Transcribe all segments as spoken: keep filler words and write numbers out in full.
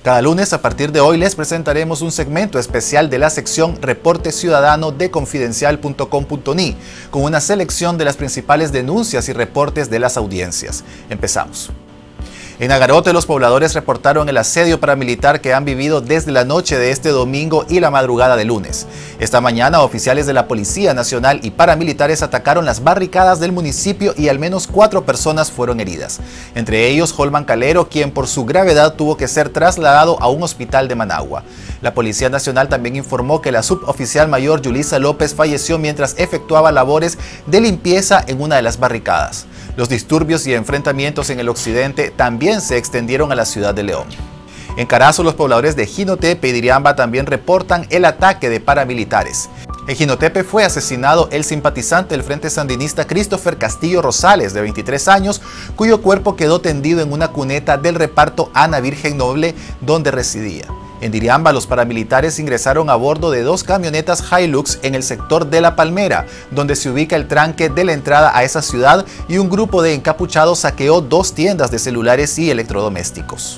Cada lunes, a partir de hoy, les presentaremos un segmento especial de la sección Reporte Ciudadano de confidencial punto com punto ni, con una selección de las principales denuncias y reportes de las audiencias. Empezamos. En Agarote, los pobladores reportaron el asedio paramilitar que han vivido desde la noche de este domingo y la madrugada de lunes. Esta mañana, oficiales de la Policía Nacional y paramilitares atacaron las barricadas del municipio y al menos cuatro personas fueron heridas. Entre ellos, Holman Calero, quien por su gravedad tuvo que ser trasladado a un hospital de Managua. La Policía Nacional también informó que la suboficial mayor Yulisa López falleció mientras efectuaba labores de limpieza en una de las barricadas. Los disturbios y enfrentamientos en el occidente también se extendieron a la ciudad de León. En Carazo, los pobladores de Jinotepe y Diriamba también reportan el ataque de paramilitares. En Jinotepe fue asesinado el simpatizante del Frente Sandinista Christopher Castillo Rosales, de veintitrés años, cuyo cuerpo quedó tendido en una cuneta del reparto Ana Virgen Noble, donde residía. En Diriamba, los paramilitares ingresaron a bordo de dos camionetas Hilux en el sector de La Palmera, donde se ubica el tranque de la entrada a esa ciudad, y un grupo de encapuchados saqueó dos tiendas de celulares y electrodomésticos.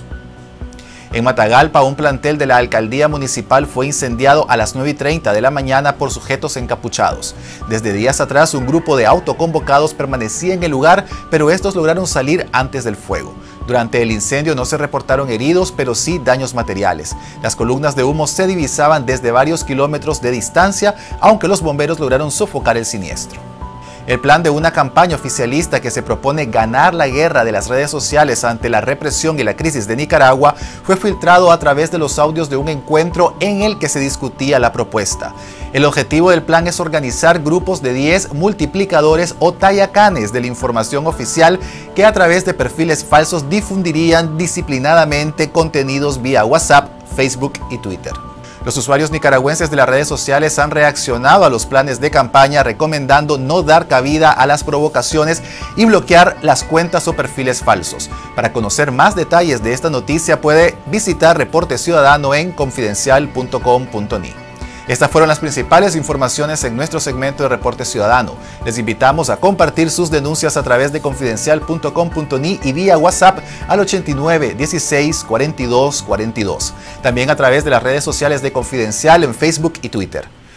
En Matagalpa, un plantel de la alcaldía municipal fue incendiado a las nueve y treinta de la mañana por sujetos encapuchados. Desde días atrás, un grupo de autoconvocados permanecía en el lugar, pero estos lograron salir antes del fuego. Durante el incendio no se reportaron heridos, pero sí daños materiales. Las columnas de humo se divisaban desde varios kilómetros de distancia, aunque los bomberos lograron sofocar el siniestro. El plan de una campaña oficialista que se propone ganar la guerra de las redes sociales ante la represión y la crisis de Nicaragua fue filtrado a través de los audios de un encuentro en el que se discutía la propuesta. El objetivo del plan es organizar grupos de diez multiplicadores o tayacanes de la información oficial que a través de perfiles falsos difundirían disciplinadamente contenidos vía WhatsApp, Facebook y Twitter. Los usuarios nicaragüenses de las redes sociales han reaccionado a los planes de campaña, recomendando no dar cabida a las provocaciones y bloquear las cuentas o perfiles falsos. Para conocer más detalles de esta noticia, puede visitar Reporte Ciudadano en confidencial punto com punto ni. Estas fueron las principales informaciones en nuestro segmento de Reporte Ciudadano. Les invitamos a compartir sus denuncias a través de confidencial punto com punto ni y vía WhatsApp al ochenta y nueve, dieciséis, cuarenta y dos, cuarenta y dos. También a través de las redes sociales de Confidencial en Facebook y Twitter.